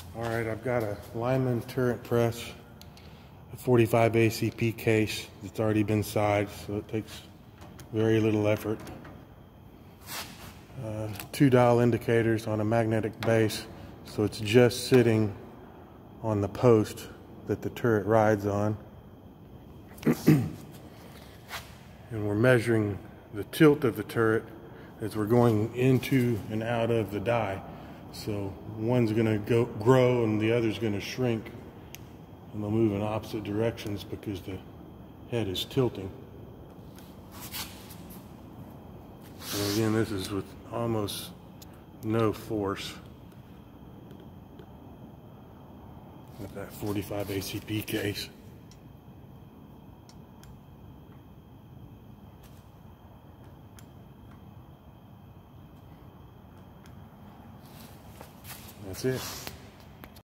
Alright, I've got a Lyman turret press, a 45 ACP case that's already been sized, so it takes very little effort. 2 dial indicators on a magnetic base, so it's just sitting on the post that the turret rides on. And we're measuring the tilt of the turret as we're going into and out of the die. So one's going to grow and the other's going to shrink, and they'll move in opposite directions because the head is tilting. And again, this is with almost no force with that 45 ACP case. That's it.